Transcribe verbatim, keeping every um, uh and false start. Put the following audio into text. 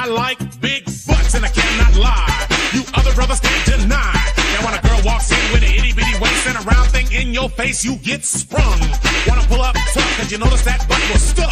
I like big butts and I cannot lie. You other brothers can't deny. Now when a girl walks in with an itty bitty waist and a round thing in your face, you get sprung. Wanna pull up tough cause you notice that butt was stuck.